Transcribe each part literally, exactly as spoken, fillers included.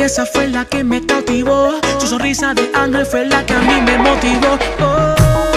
belleza fue la que me cautivó. Su sonrisa de ángel fue la que a mí me motivó. Oh.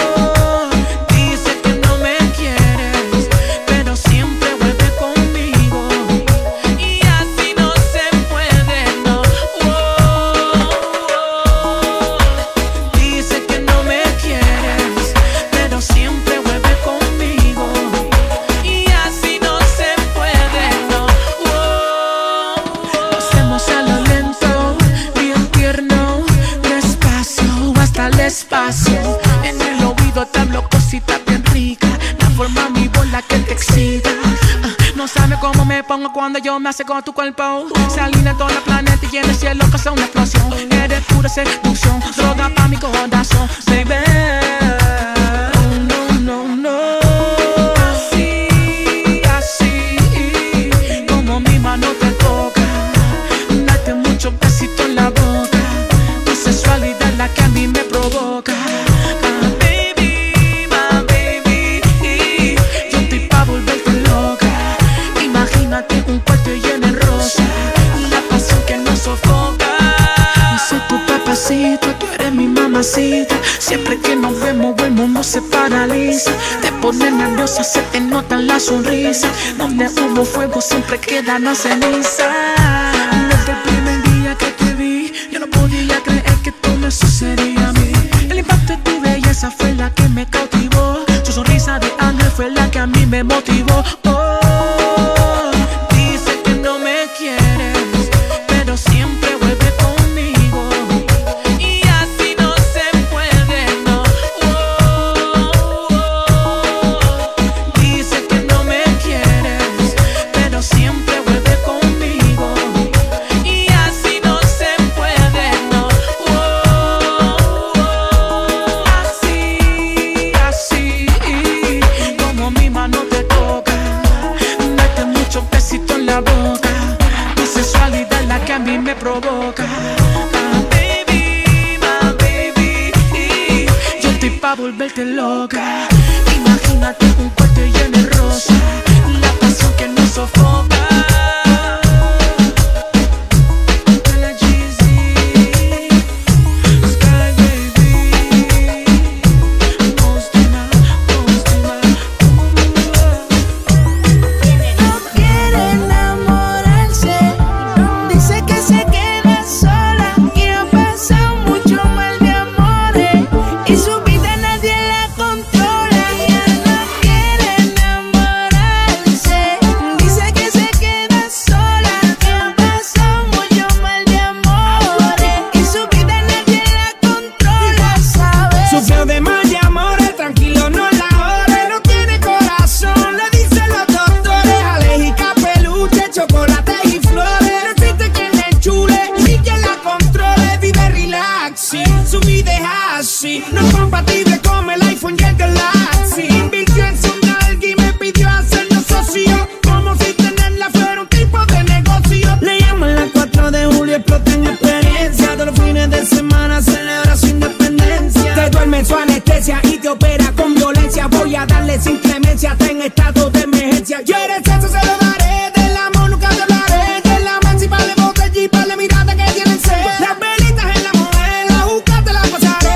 Espacio. En el oído te hablo cositas bien ricas. La forma mi voz la que te excita. uh, No sabes cómo me pongo cuando yo me acerco a tu cuerpo. Se alinea todo el planeta y en el cielo causa una explosión. Eres pura seducción, droga pa' mi corazón, baby. Oh, no, no, no. Así, así, como mi mano te toca. Date muchos besitos en la boca. Tu sensualidad es la que a mí me provoca. Ah, baby, my baby, yo estoy pa' volverte loca. Imagínate un cuarto lleno de rosa, la pasión que nos sofoca. Yo soy tu papacito, tú eres mi mamacita. Siempre que nos vemos el mundo se paraliza. Te pones nerviosa, se te nota en la sonrisa. Donde hubo fuego siempre queda la ceniza. Desde el primer día que te vi, yo no podía creer que todo me sucedía a mí. El impacto de tu belleza fue la que me cautivó. Tu sonrisa de ángel fue la que a mí me motivó. Oh, dice que no me quieres, pero siempre vuelve conmigo. Y así no se puede, no. Oh, oh, dice que no me quieres, pero siempre vuelve conmigo. Y así no se puede, no. Así, así, como mi mano te toca. Date muchos besitos en la boca. Tu sensualidad es la que a mí me provoca. Ah, baby, my baby, yo estoy pa' volverte loca. Imagínate un cuarto lleno de rosa, la pasión que nos sofoca. No es compatible con el iPhone y el Galaxy. Invirtió en su nalga y me pidió hacernos socios, como si tenerla fuera un tipo de negocio. Le llaman las cuatro de julio, explota en experiencia. Todos los fines de semana celebra su independencia. Te duerme en su anestesia y te opera con violencia. Voy a darle sin clemencia, está en estado de emergencia. Yo eres eso, se lo daré. Del amor nunca te hablaré. De la máxima de botella y para la mirada que tienen sed. Las velitas en la mujer, la juca te la pasaré.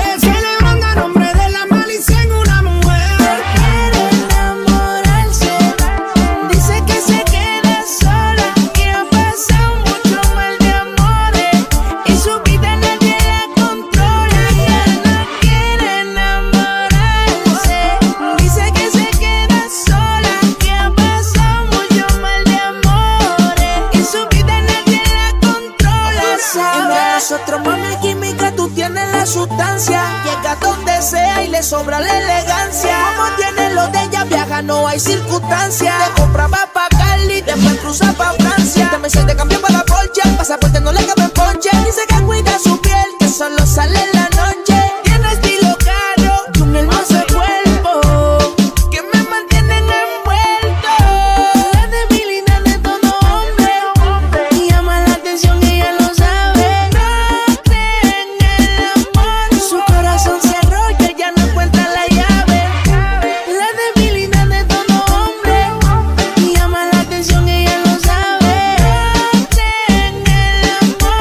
Sustancia, llega donde sea y le sobra la elegancia. Como tiene lo de ella, viaja, no hay circunstancia. Te compraba pa' Cali, después cruza pa' Francia. Te me te cambió para la Porsche, el pasaporte no le cabe en ponche. Dice que cuida su piel, que solo sale en la noche. Tiene estilo caro y un hermoso cuerpo que me mantienen envuelto. La debilidad de todo hombre y llama la atención y ella lo sabe. No creen en el amor, su corazón cerró y ella no encuentra la llave. La debilidad de todo hombre y llama la atención y ella lo sabe. No creen en el amor.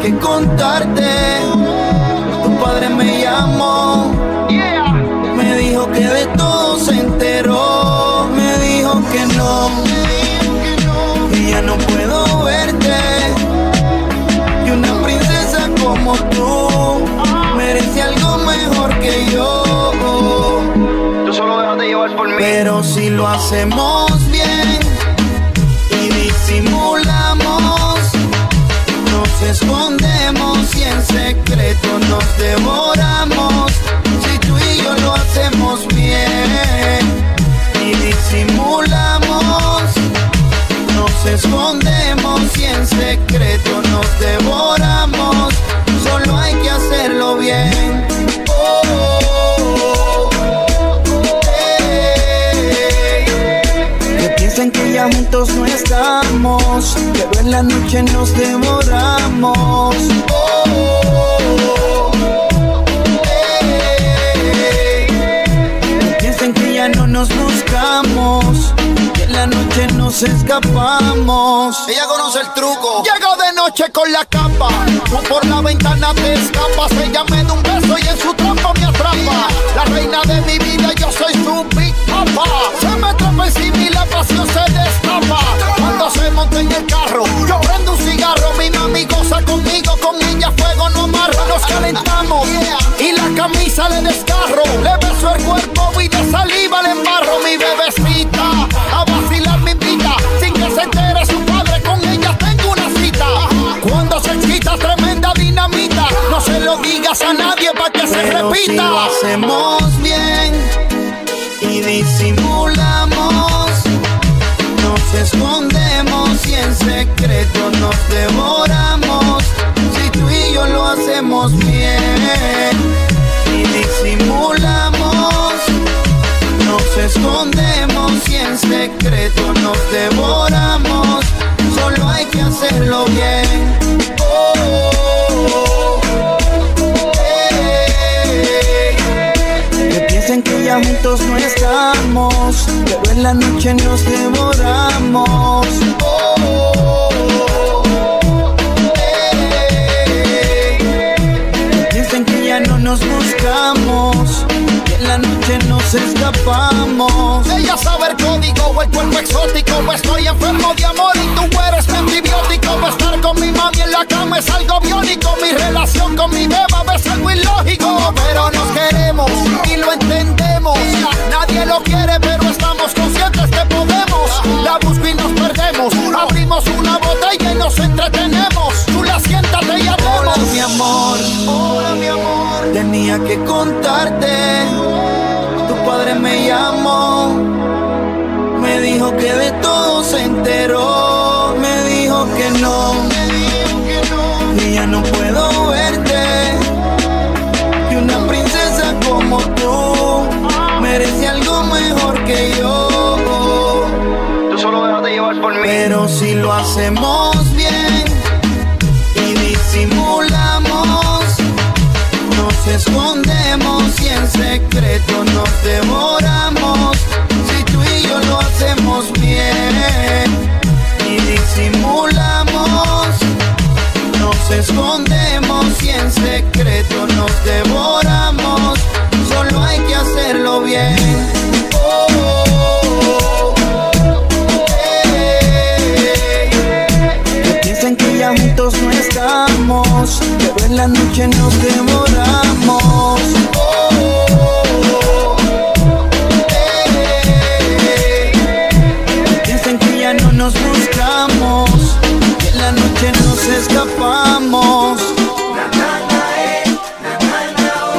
que contarte. Tu padre me llamó, me dijo que de todo se enteró. Me dijo que no, que ya no puedo verte, que una princesa como tú merece algo mejor que yo. Tú solo déjate llevar por mí. Pero si lo hacemos bien y disimulamos, nos escondemos y en secreto nos devoramos. Si tú y yo lo hacemos bien y disimulamos, nos escondemos y en secreto nos devoramos. Solo hay que hacerlo bien. Oh, oh, oh, hey. Que piensen que ya juntos no estamos, pero en la noche nos devoramos. Oh, oh, oh, hey. Que piensen que ya no nos buscamos, que en la noche nos escapamos. Ella conoce el truco. Llego de noche con la capa, tú por la ventana te escapas. Ella me da un beso y en su trampa me atrapa. La reina de mi vida, yo soy su big papa. Se me atrapa encima y la pasión se destapa. Cuando se monta en el carro, yo prendo un cigarro. Mi mami goza conmigo, con ella fuego no amarro. Nos calentamos y la camisa le desgarro. Le beso el cuerpo y de saliva le embarro. Mi bebecita a vacilar me invita, sin que se entere su padre, con ella tengo una cita. Cuando se quita tremenda dinamita, no se lo digas a nadie para que se Pero repita. si lo hacemos bien y disimulamos, nos escondemos y en secreto nos devoramos. Si tú y yo lo hacemos bien y disimulamos, nos escondemos y en secreto nos devoramos. Solo hay que hacerlo bien. Oh, oh, oh, hey. Que piensen que ya juntos no estamos, pero en la noche nos devoramos. Oh, oh, oh, hey. Que piensen que ya no nos buscamos, que en la noche nos escapamos. Ella sabe el código, el cuerpo exótico. Estoy enfermo de amor y tú eres mi antibiótico. Estar con mi mami en la cama es algo biónico. Mi relación con mi beba es algo ilógico. Pero nos queremos y lo entendemos. Nadie lo quiere, pero estamos conscientes que podemos. La busco y nos perdemos. Abrimos una botella y nos entretenemos. Tú la siéntate y hablemos. Hola mi amor, hola mi amor, tenía que contarte. Tu padre me llamó, me dijo que de todo se enteró. Me dijo que no, que ya no puedo verte, que una princesa como tú merece algo mejor que yo. Tú solo déjate llevar por mí. Pero si lo hacemos bien y disimulamos, nos escondemos y en secreto nos devoramos. Si tú y yo lo hacemos bien y disimulamos, nos escondemos y en secreto nos devoramos. Solo hay que hacerlo bien. Oh, oh, oh, hey. Que piensen que ya juntos no estamos, pero en la noche nos devoramos. Oh, oh, oh, hey. Que piensen que ya no nos buscamos, que en la noche nos escapamos.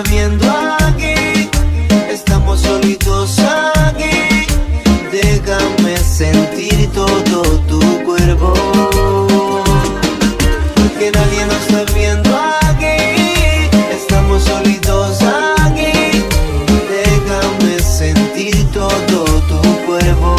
viendo aquí, estamos solitos aquí. Déjame sentir todo tu cuerpo, porque nadie nos está viendo aquí, estamos solitos aquí. Déjame sentir todo tu cuerpo.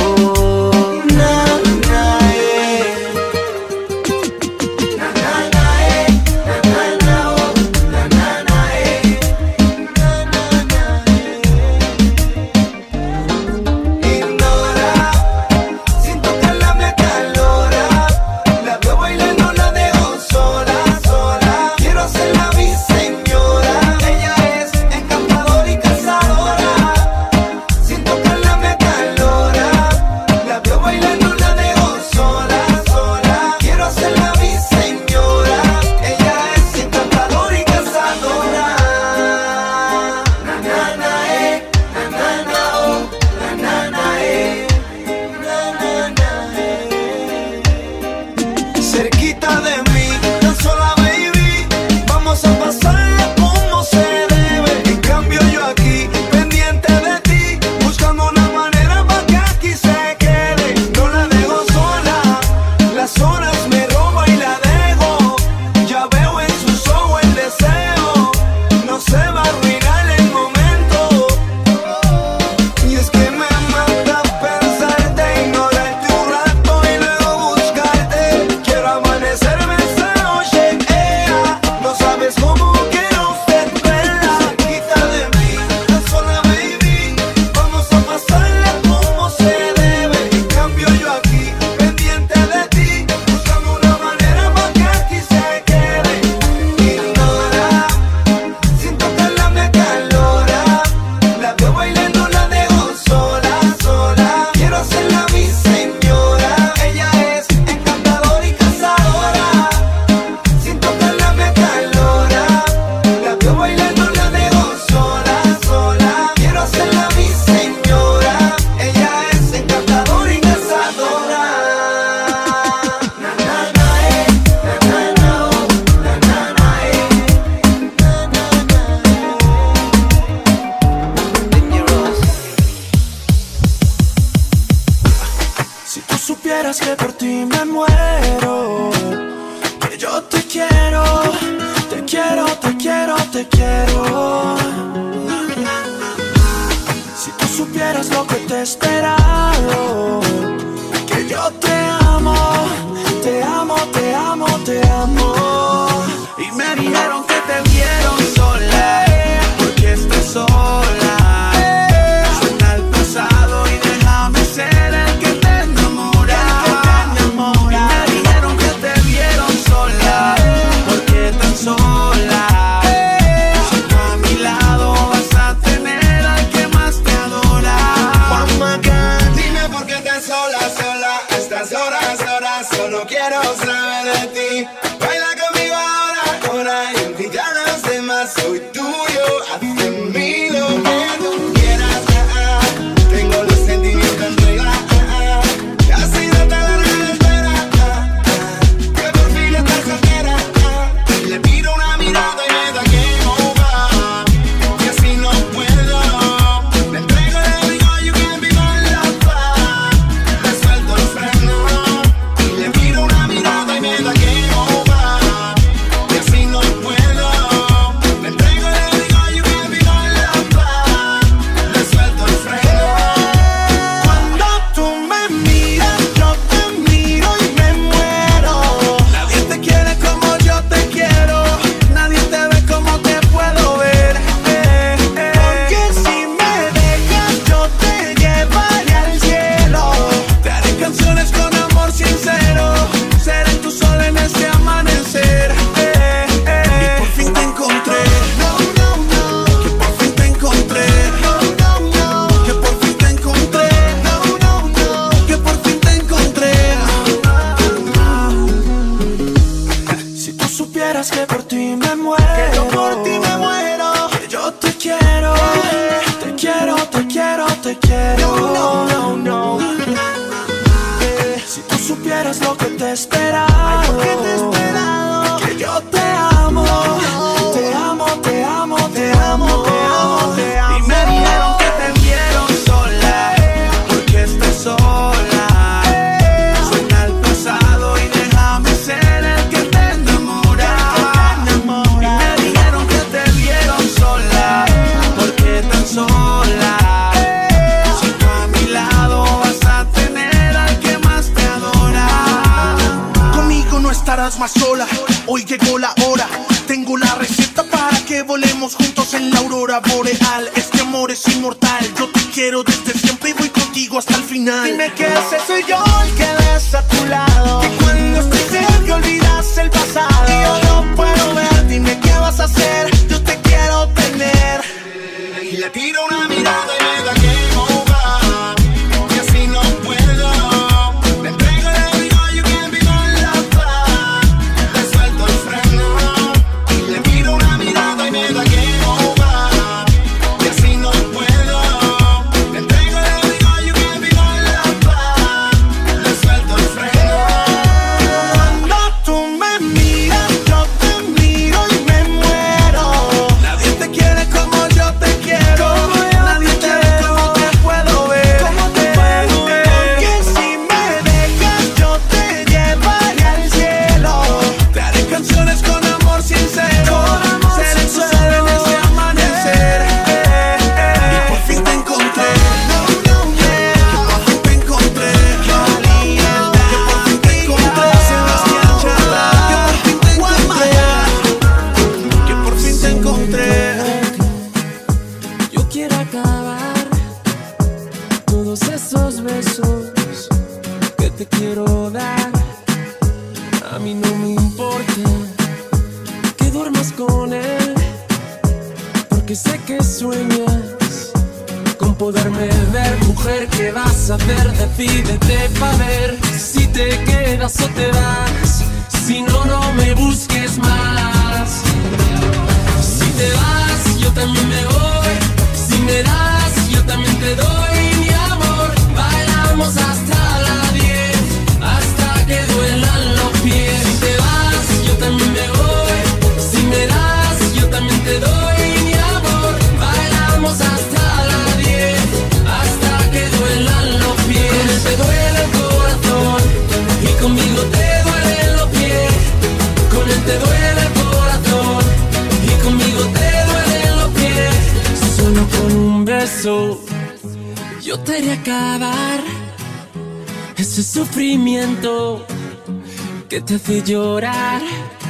Cerquita de mí, tan sola baby, vamos a pasarla como se debe. En cambio yo aquí, pendiente de ti, buscando una manera para que aquí se quede. No la dejo sola, las horas me roba y la dejo. Ya veo en sus ojos el deseo, no se va a arruinar el momento. Y es que me mata pensarte, ignorarte un rato y luego buscarte. Quiero amanecerme esa noche, ea, no sabes cómo quiero ser verla. Cerquita de mí, tan sola baby, vamos a pasarla como se debe. En cambio yo aquí, pendiente de ti, buscando una manera para que aquí se quede. Ignora, sin tocarla me acalora, la veo bailando, la dejo sola, sola. Quiero hacerla mi señora, ella es encantadora y cazadora. Sin tocarla me acalora, la veo bailando, la dejo sola, sola. Quiero hacerla mi señora, ella es encantadora y cazadora. Na na na eh, na na na oh, na na na eh, na na na eh. Dangerous. Si tú supieras que por ti me muero, que yo te quiero, te quiero, te quiero, te quiero. Si tú supieras lo que te he esperado, que yo te amo, te amo, te amo, te amo. Y me dijeron que te vieron sola, porque estás sola. Suelta el pasado y déjame ser el que te enamora. Y me dijeron que te vieron sola, porque tan sola. Si tú a mi lado vas a tener al que más te adora. Dime por qué estás sola, sola, a estas horas, horas, solo quiero saber de ti. Baila conmigo ahora, ahora, y olvida a los demás, soy tuyo, haz de mí lo que tú quieras. Ah, ah. Tengo los sentimientos en regla, ah, ah. Y ha sido tan larga la espera, ah, ah. Que por fin estás soltera, ah. Y le tiro una mirada y me da game over, y así no puedo. Me entrego y le digo you can be my lover. Le suelto el freno y le miro una mirada y me da game over, y así no puedo. Me entrego y le digo you can be my lover. Le suelto el freno. Cuando tú me miras, yo te miro y me muero. Nadie te quiere como yo te quiero, nadie te ve como te puedo ver. Eh, eh. Porque si me dejas, yo te llevaré al cielo. Te haré canciones con amor sincero, seré tu sol en este amanecer. Eh, eh. Y por fin te encontré. No, no, no. Que por fin te encontré. No, no, no. Que por fin te encontré. No, no, no. Que por fin te encontré. Si tú supieras que por ti me muero, que yo por ti me muero, que yo te quiero, te quiero, te quiero, te quiero. No, no, no, no. Eh, Si tú supieras lo que te he esperado, que te he esperado, que yo te amo, te amo, te amo, te amo. estés más sola, hoy llegó la hora. Tengo la receta para que volemos juntos en la aurora boreal. Este amor es inmortal, yo te quiero desde siempre y voy contigo hasta el final. Dime qué haces, soy yo el que ves a tu lado, que cuando estoy cerca olvidas el pasado. y yo no puedo ver, dime qué vas a hacer, yo te quiero tener. Y le tiro una mirada y me da que over, y así no puedo. Le entrego el amigo, you can't be my lover. Le suelto el freno y le tiro una mirada y me da que over, y así no puedo. Le entrego el amigo, you can't be my lover. Le suelto el freno. Cuando tú me miras, yo te miro y me muero. Nadie te quiere como yo te quiero. Nadie te ve como te puedo ver. ¿Cómo te puedo ver? Porque si me dejas, yo te llevaré al cielo. Te haré canciones con amor sincero. Con amor Seré tu sincero. sol en ese amanecer. Y por fin te encontré. Que por fin te encontré. Que por fin te encontré. Sebastián Yatra. Que por fin te encontré. Que por fin te encontré. Yo quiero acabar todos esos besos que te quiero dar. A mí no me importa que duermas con él, porque sé que sueñas con poderme ver. Mujer, ¿qué vas a hacer? Decídete pa' ver si te quedas o te vas. Si no, no me busques más. Si te vas, yo también me voy. Si me das, yo también te doy mi amor. Bailamos hasta las diez, hasta que duelan los pies. Si te vas, yo también me voy. Si me das, yo también te doy mi amor. Bailamos hasta las diez, hasta que duelan los pies. Con él te duele el corazón y conmigo te duelen los pies. Con él te duele el corazón y conmigo te duelen los pies. Solo con un beso yo te haré acabar ese sufrimiento que te hace llorar.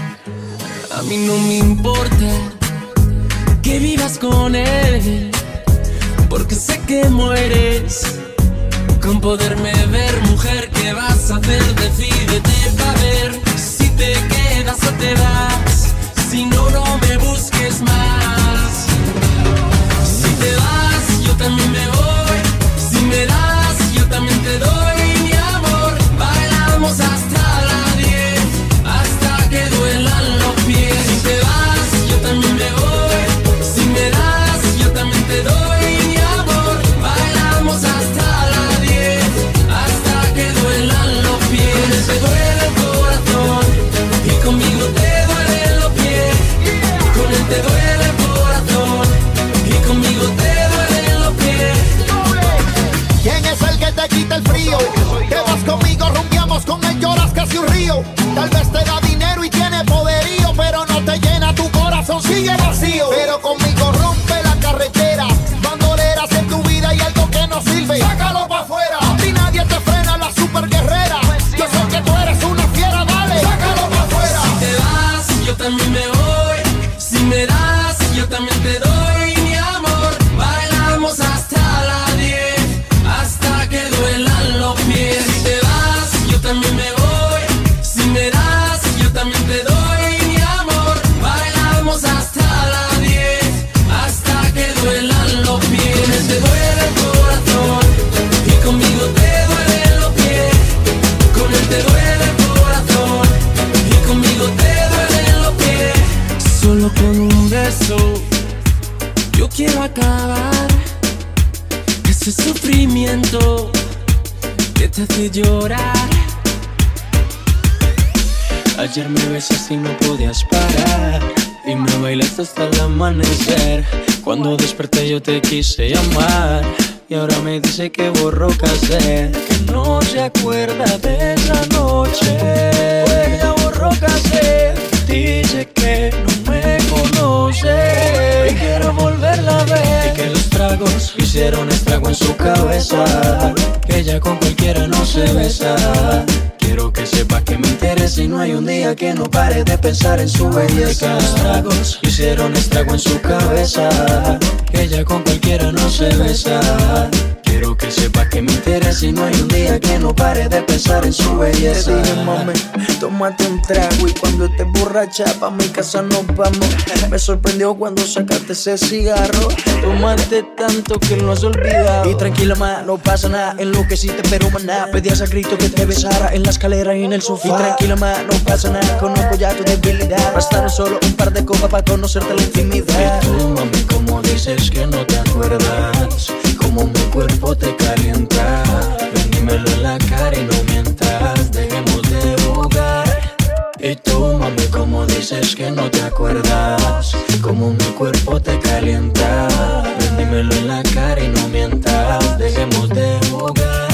A mí no me importa que vivas con él, porque sé que mueres con poderme ver. Mujer, ¿qué vas a hacer? Decídete pa' ver si te quedas o te vas. Si no, no me busques más. Si te vas, yo también me voy. Si me das, yo también te doy mi amor. Bailamos hasta las diez, hasta que duelan los pies. Si te vas, yo también me voy. Si me das, yo también te doy mi amor. Bailamos hasta las diez, hasta que duelan los pies. Con él te duele el corazón y conmigo te duelen los pies. Con él te duele el corazón y conmigo te duelen los pies. ¿Quién es el que te quita el frío? Te vas conmigo, rumbiamos con él, lloras casi un río. Tal vez te da dinero y tiene poderío, pero no te llena tu corazón, sigue vacío. Pero conmigo rompe la carretera, bandoleras en tu vida y algo que no sirve, sácalo pa' afuera. Y nadie te frena, la super guerrera. Yo sé que tú eres una fiera, dale, sácalo pa' afuera. Si te vas, yo también me voy. Si me das, yo también te doy mi amor. Bailamos hasta las diez, hasta que duelan los pies. Si te vas, yo también me voy. Si me das, yo también te doy mi amor. Bailamos hasta las diez, hasta que duelan los pies. Con él te duele el corazón y conmigo te duelen los pies. Con él te duele el corazón y conmigo te duelen los pies. Solo con un beso yo quiero acabar ese sufrimiento que te hace llorar. Ayer me besas y no podías parar y me bailaste hasta el amanecer. Cuando desperté yo te quise llamar y ahora me dice que borró casé, que no se acuerda de esa noche. Ella borró casé, dice que no me conoce y quiero volverla a ver. Y que los tragos hicieron estrago en su cabeza, que ella con cualquiera no se besa. Quiero que sepas que me interesa y no hay un día que no pare de pensar en su belleza. Los tragos hicieron estrago en su cabeza, que ella con cualquiera no se besa. Quiero que sepas que me interesa y no hay un día que no pare de pensar en su belleza. Te dije, mami, tómate un trago y cuando estés borracha pa' mi casa nos vamos. Me sorprendió cuando sacaste ese cigarro. Tomaste tanto que lo has olvidado. Y tranquila, ma, no pasa nada, enloqueciste pero maná. Pedías a grito que te besara en la escalera y en el sofá. Y tranquila, ma, no pasa nada, conozco ya tu debilidad. Bastará solo un par de copas para conocerte la intimidad. Y tú, mami, como dices que no te acuerdas, como mi cuerpo te calienta. Ven, dímelo en la cara y no mientas, dejemos de jugar. Y tú, mami, como dices que no te acuerdas, como mi cuerpo te calienta. Ven, dímelo en la cara y no mientas, dejemos de jugar.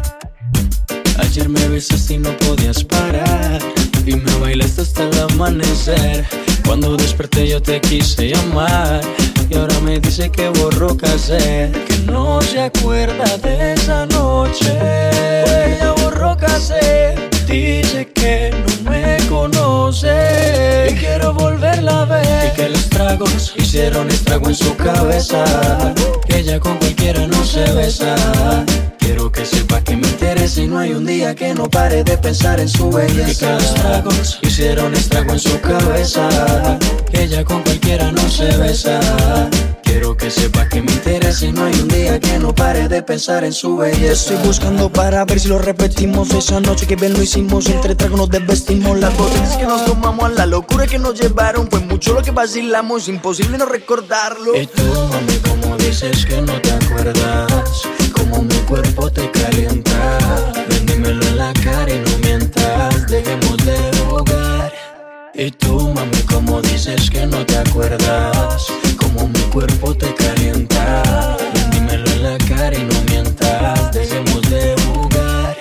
Ayer me besaste y no podías parar, y me bailaste hasta el amanecer. Cuando desperté yo te quise llamar, y ahora me dice que borró cassette, que no se acuerda de esa noche. Ella borró cassette, dice que no me conoce y quiero volverla a ver. Y que los tragos hicieron estrago en su cabeza, que ella con cualquiera no se besa. Quiero que sepa que me interesa y no hay un día que no pare de pensar en su belleza. Y que los tragos hicieron estrago en su cabeza, que ella con cualquiera no se besa. Quiero que sepa que me interesa y no hay un día que no pare de pensar en su belleza. Estoy buscando para ver si lo repetimos. Esa noche que bien lo hicimos, entre tragos nos desvestimos. Las botellas que nos tomamos, la locura que nos llevaron, fue mucho lo que vacilamos, imposible no recordarlo. Y tú, mami, como dices que no te acuerdas, como mi cuerpo te calienta. Ven, dímelo en la cara y no mientas, dejemos de jugar. Y tú, mami, como dices que no te acuerdas, como mi cuerpo te calienta. Ven, dímelo en la cara y no mientas, dejemos de jugar.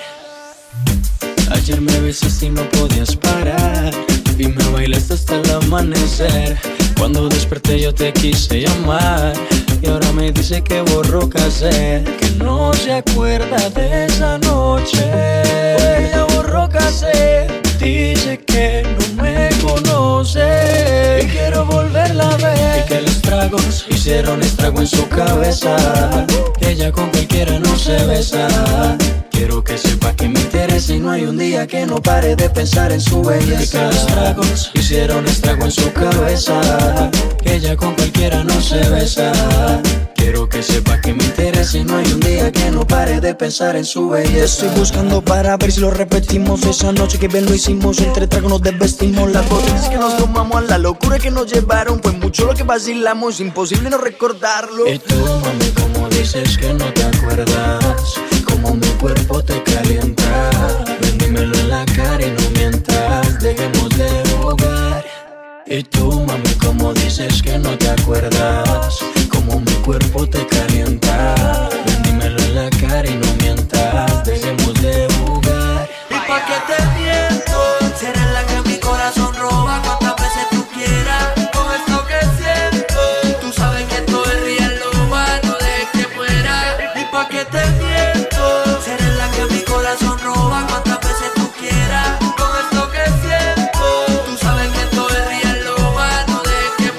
Ayer me besaste y no podías parar, y me bailaste hasta el amanecer. Cuando desperté yo te quise llamar, y ahora me dice que borró cassette, que no se acuerda de esa noche. Ella borró cassette, dice que no me conoce y quiero volverla a ver. Y que los tragos hicieron estrago en su cabeza, que ella con cualquiera no se besa. Quiero que sepa que me interesa y no hay un día que no pare de pensar en su belleza. Y que los tragos hicieron estrago en su cabeza, que ella con cualquiera no se besa. Quiero que sepa que me interesa y no hay un día que no pare de pensar en su belleza. Estoy buscando para ver si lo repetimos. Esa noche que bien lo hicimos, entre tragos nos desvestimos. Las botellas que nos tomamos, la locura que nos llevaron, fue mucho lo que vacilamos, imposible no recordarlo. Y tú, mami, como dices que no te acuerdas, como mi cuerpo te calienta. Ven, dímelo en la cara y no mientas, dejemos de jugar. Y tú, mami, como dices que no te acuerdas, como mi cuerpo te calienta. Ven, dímelo en la cara y no mientas, dejemos de jugar. ¿Y pa' qué te miento? Será la que mi corazón roba cuantas veces tú quieras. Con esto que siento, tú sabes que esto es real, lo más, no dejes que muera. ¿Y pa' qué te miento? Será la que mi corazón roba cuantas veces tú quieras. Con esto que siento, tú sabes que esto es real, lo más, no dejes que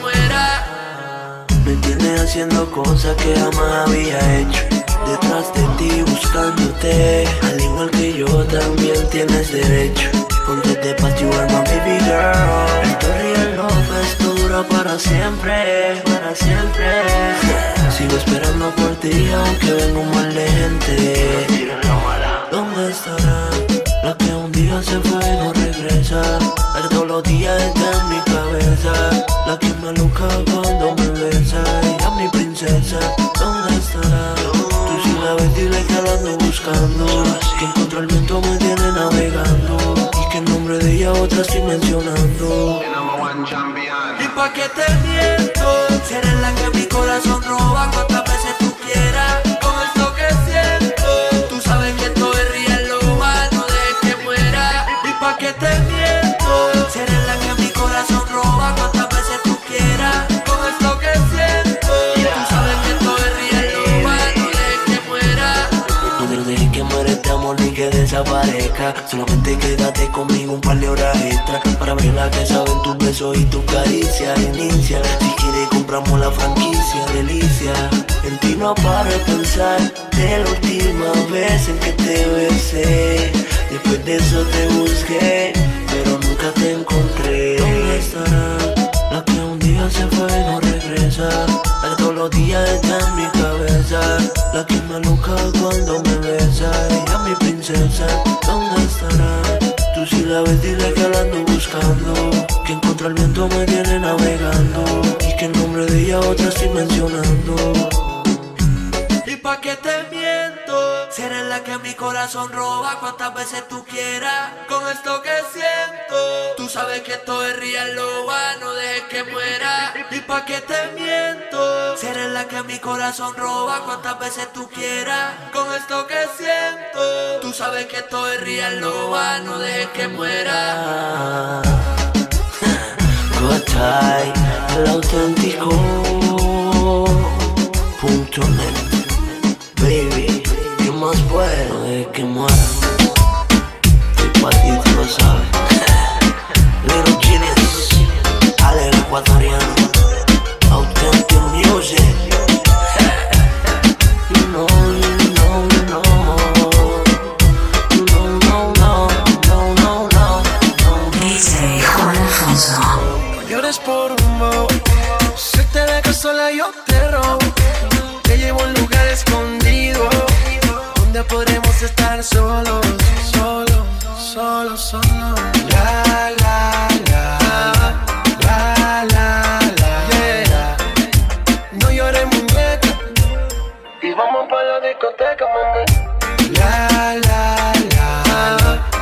muera. Me tienes haciendo cosas que jamás había hecho, detrás de ti buscándote. Al igual que yo también tienes derecho, porque de paz you are my baby girl. Esto real love, esto dura para siempre, para siempre. Sigo esperando por ti aunque venga un mal de gente. ¿Dónde estará la que un día se fue y no regresa? La que todos los días está en mi cabeza, la que me aloca cuando me besa. Ella mi princesa, ¿dónde estará? Tú si la ves dile que la ando buscando, que en contra el viento me tiene navegando, y que el nombre de ella otra estoy mencionando. ¿Y pa' qué te miento? Será la que mi corazón roba cuantas veces tú quieras. Con esto que siento, tú sabes que esto es real, lo más, no dejes que muera. ¿Y pa' qué te miento? Será la que mi corazón roba cuantas veces tú quieras. Con esto que siento, tú sabes que esto es real, lo más, no dejes que muera. No dejes que muera este amor ni que desaparezca. pareja. Solamente quédate conmigo un par de horas extra para ver la que saben tus besos y tu caricia. Inicia, si quieres compramos la franquicia. Delicia, en ti no paro de pensar de la última vez en que te besé. Después de eso te busqué, pero nunca te encontré. ¿Dónde estará la que un día se fue y no regresa? La que todos los días está en mi cabeza, la que me aloca cuando me besa. Ella mi princesa, ¿dónde estará? Tú si la ves dile que la ando buscando, que en contra el viento me tiene navegando, y que el nombre de ella otra estoy mencionando. ¿Y pa' qué te miento? Si eres la que mi corazón roba cuantas veces tú quieras. Con esto que siento, tú sabes que esto es real, loba, no dejes que muera. ¿Y pa' qué te miento? Si eres la que mi corazón roba cuantas veces tú quieras. Con esto que siento, tú sabes que esto es real, loba, no dejes que muera. Good time, el auténtico punto net. Baby, ¿qué más puedo de que muera? Y pa' ti tú lo sabes. Little Genius, Ale el ecuatoriano, Authentic Music. You know, you know, you know. You know, no, no, no, no, no, no. D J Juan Alfonso. No llores por un mo, si te dejo sola yo te robo. Te llevo a un lugar escondido, donde podremos estar solos, solos, solos, solos. La, la, la, la, la, la, yeah. No llores muñeca, y vamos pa' la discoteca, mami. La, la, la,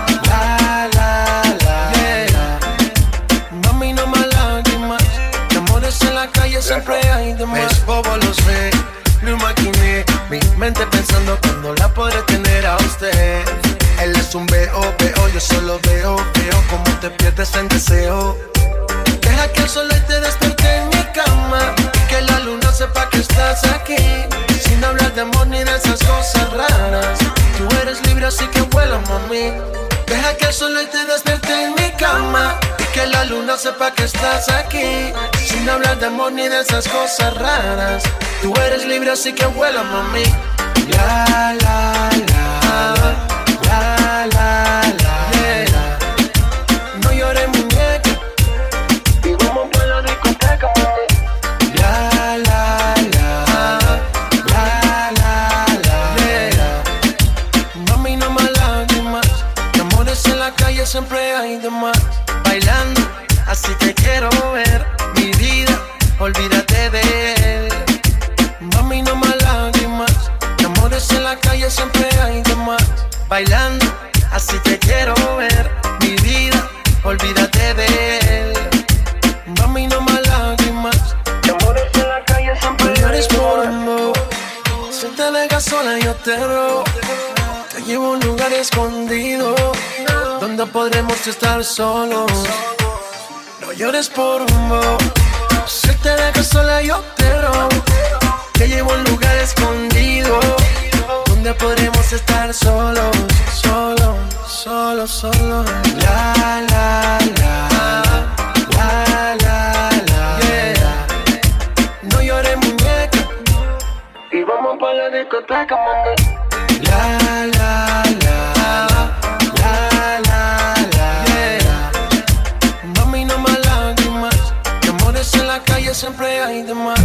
la, la, la, yeah. Mami, no más lágrimas, de amores en la calle siempre hay de más. Mis bobos los ve, lo imaginé, mi mente pensando cuando la podré tener a usted. Él es un veo, veo, yo solo veo, veo como te pierdes en deseo. Deja que el sol hoy te despierte en mi cama, que la luna sepa que estás aquí, sin hablar de amor ni de esas cosas raras. Tú eres libre así que vuela, mami. Deja que el sol hoy te despierte en mi cama, y que la luna sepa que estás aquí, sin hablar de amor ni de esas cosas raras. Tú eres libre así que vuela, mami. La, la, la, la, la, la, yeah. No llores, muñeca, y vamos pa' la discoteca, mami. La, la, la, la, la, la, yeah. Mami, no más lágrimas, de amores en la calle siempre hay de más. Bailando, así te quiero ver, mi vida, olvídate de él. Mami, no más lágrimas, de amores en la calle siempre hay de más. Bailando, así te quiero ver, mi vida, olvídate de él. Mami, no más lágrimas, de amores en la calle siempre hay de más. Si te dejas sola yo te robo, te llevo a un lugar escondido, donde podremos estar solos. No llores por un mo, si te dejas sola yo te robo. Te llevo a un lugar escondido, donde podremos estar solos, solos, solos, solos. La, la, la, la, la, la, yeah. No llores, muñeca, y vamos pa' la discoteca, mami. La, la, la, la, la, la, yeah. Mami, no más lágrimas, de amores en la calle siempre hay de más.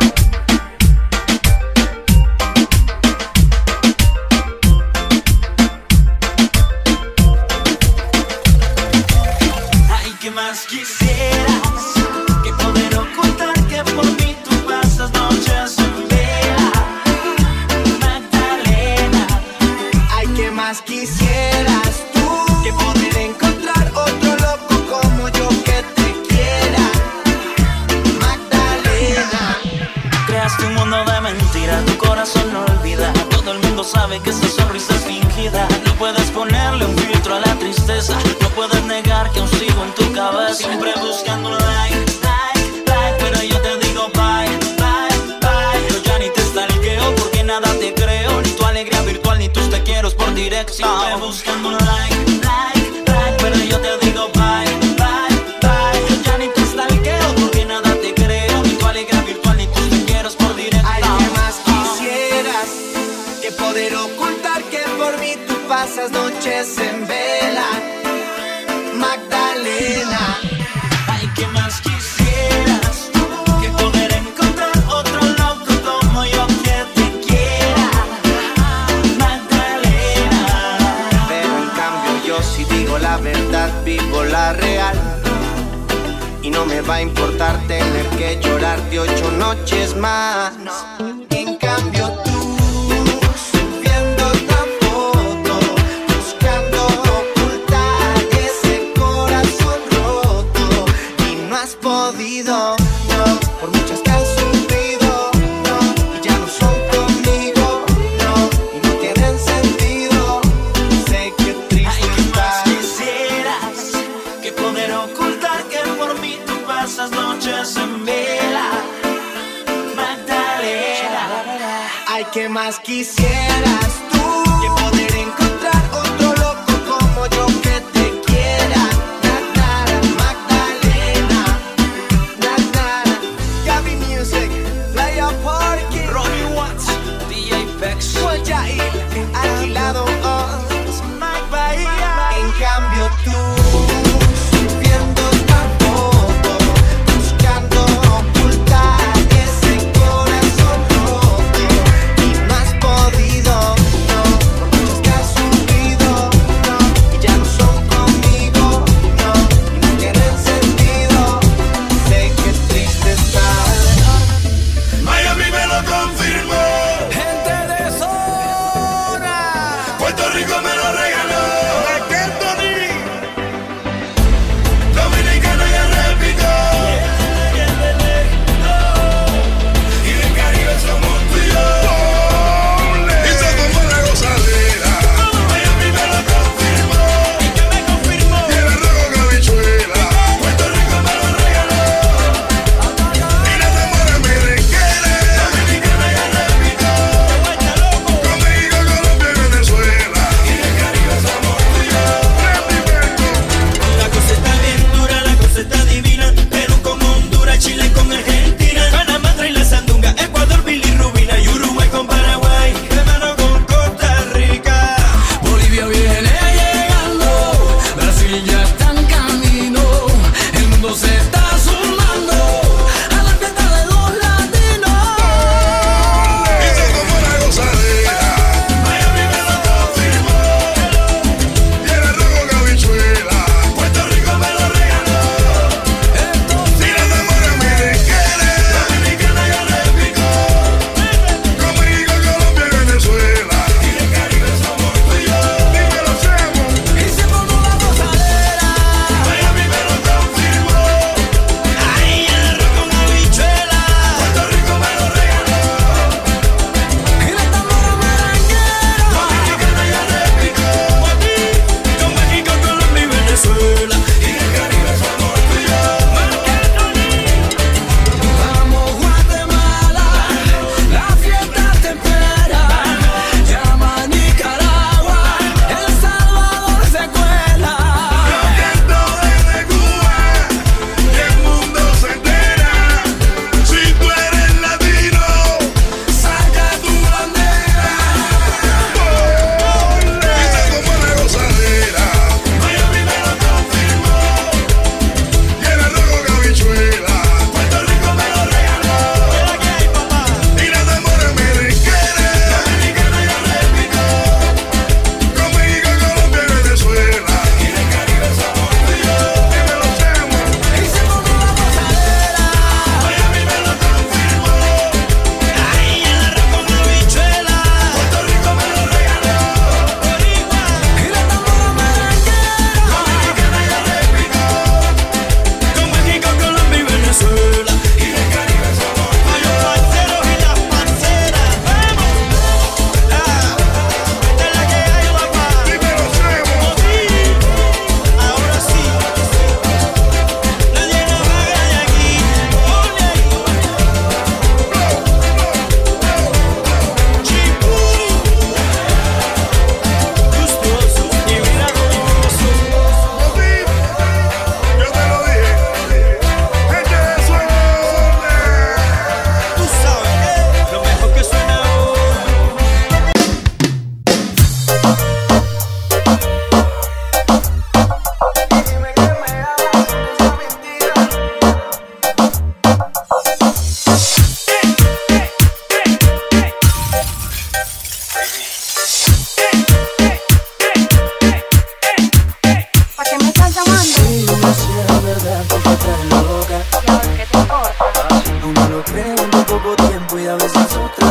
¿Qué más quisieras que poder ocultar que por mí tú pasas noches en vela, Magdalena? Ay, ¿qué más quisieras tú que poder encontrar otro loco como yo que te quiera, Magdalena? Creaste un mundo de mentiras, tu corazón no olvida. Todo el mundo sabe que esa sonrisa es fingida. No puedes ponerle un filtro a la tristeza, no puedes negar que aún sigo en tu cabeza. Siempre buscando un like, like, like, pero yo te digo bye, bye, bye. Yo ya ni te stalkeo porque nada te creo, ni tu alegría virtual ni tus te quiero por directo. directo. Siempre buscando like, like, like, pero yo te digo bye, bye, bye. Ya ni te stalkeo porque nada te creo. Ni tu alegría virtual ni tus te quiero por directo. Ay, ¿qué más quisieras? Que poder ocultar que por mí tú pasas noches en vela, Magdalena. Ay, ¿qué más quisieras? Que poder encontrar otro loco como yo que te quiera, Magdalena. Pero en cambio yo si digo la verdad, vivo la real. Y no me va a importar tener que llorarte ocho noches más. En cambio tú, sufriendo tan poco, buscando ocultar ese corazón roto. Y no has podido, no, por muchas que has sufrido, no. Y ya no son conmigo, no, y no tienen sentido. Sé que triste Ay, ¿qué más estás. quisieras? Que poder ocultar que por mí tú pasas noches en vela, Magdalena. Ay, ¿qué más quisieras tú? Que poder encontrar otro loco como yo que te quiera, Nada, Magdalena, Nada. Gaby Music, Playa Parking, Ronnie Watts, D J Pex, Juan Jair, alquilado, oh, Mike Bahía. En cambio tú, sufriendo tan poco, buscando ocultar ese corazón roto. Y no has podido,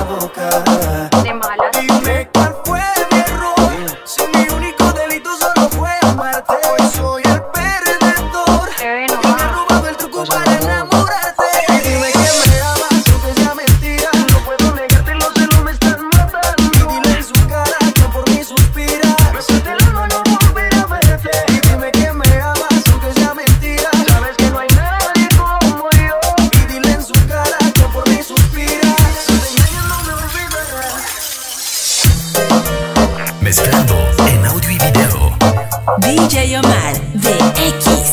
boca. De malas. Dime cuál fue mi error, si mi único delito solo fue amarte. Hoy soy el perdedor Te y me he robado el truco para enamorarte. Y dime que me amas, aunque sea mentira. No puedo negarte, los celos me están matando. Y dile en su cara que por mí suspira. Besarte el alma, no volver a verte. Y dime que me amas, aunque sea mentira. Sabes que no hay nadie como yo. Y dile en su cara que por mí suspira. Si te engaño no me olvidarás. Mezclando en audio y video. D J Omar de X.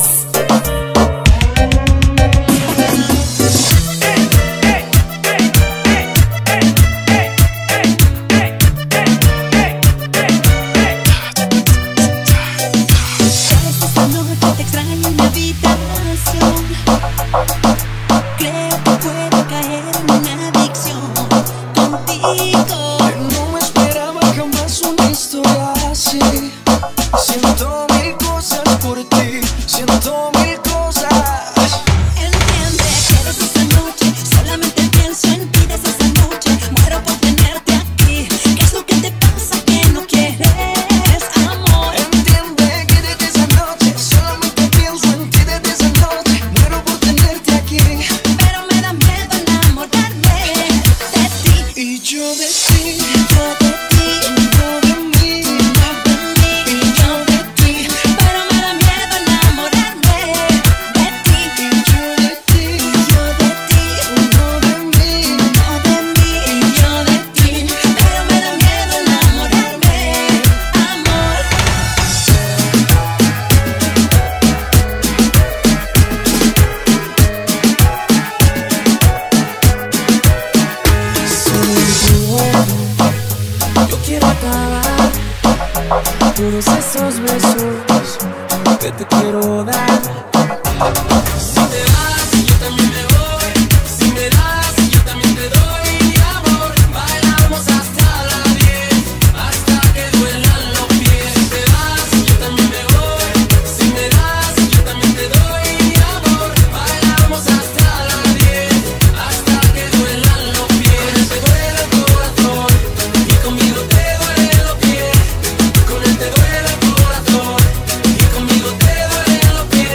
Esta noche te extraño en mi habitación. Creo que puedo caer en una adicción contigo. No me esperaba jamás una historia así. Siento mil cosas por ti, siento mil cosas. Entiende que desde esa noche solamente pienso en ti. Desde esa noche muero por tenerte aquí. ¿Qué es lo que te pasa que no quieres amor? Entiende que desde esa noche solamente pienso en ti. Desde esa noche muero por tenerte aquí. Pero me da miedo enamorarme de ti. Y yo de ti, yo de ti, yo de mí, Y yo de ti, pero me da miedo enamorarme de ti. y yo de ti, Yo de ti, no de mí. no de mí. Y yo de ti, pero me da miedo enamorarme, amor. Yo quiero acabar todos esos besos que te quiero dar. Si te vas, yo también me voy. Si me das, yo también te doy mi amor. Bailamos hasta las diez, hasta que duelan los pies. Si te vas, yo también me voy. Si me das, yo también te doy mi amor. Bailamos hasta las diez, hasta que duelan los pies. Te duele el corazón y conmigo te duelen los pies. Con él te duele el corazón y conmigo te duelen los pies.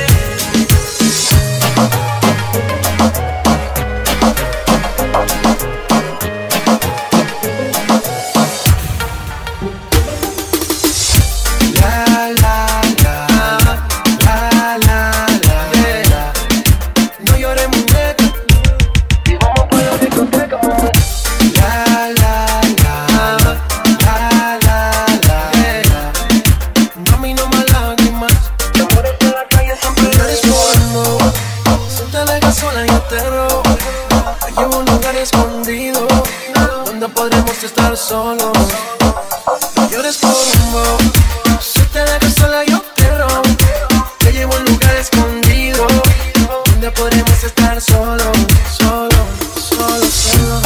La la la, la la la, yeah. No llores muñeca, y vamos para la discoteca, mami. La la la, la la la, yeah. Mami, no más lágrimas, te amores en la calle siempre eres bueno. Si te dejas sola yo te robo. Te llevo a un lugar escondido donde podremos estar solos. No llores por un bobo. Si te dejas sola yo te robo. Te llevo a un lugar escondido donde podremos estar solos, solo, solo, solo.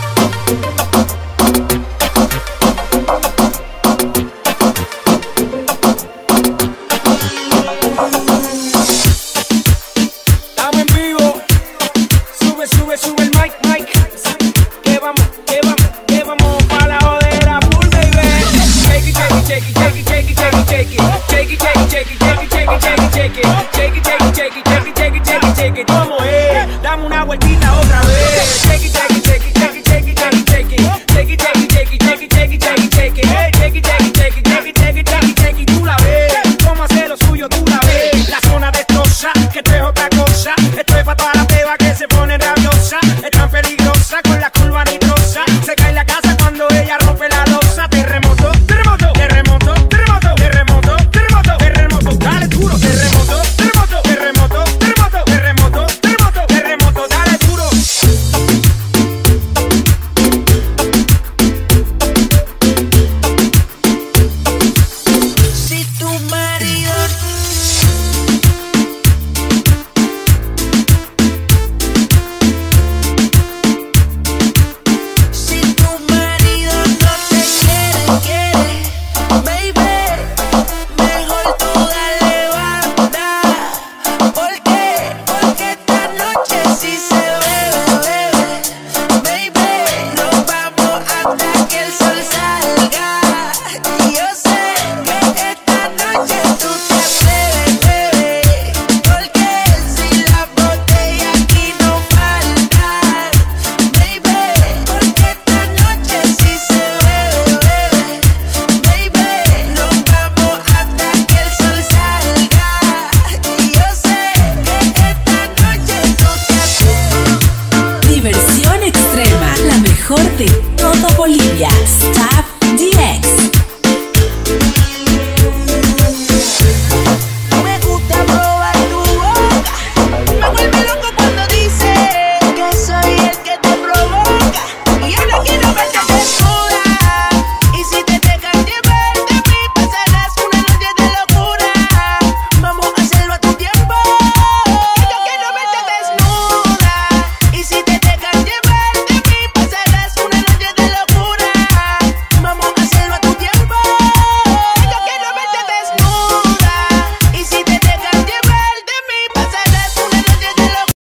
Estamos en vivo. Sube, sube, sube el mic, mic. Que vamos, que vamos, que vamos para la jodera full, baby. de todo Bolivia, Staff D X.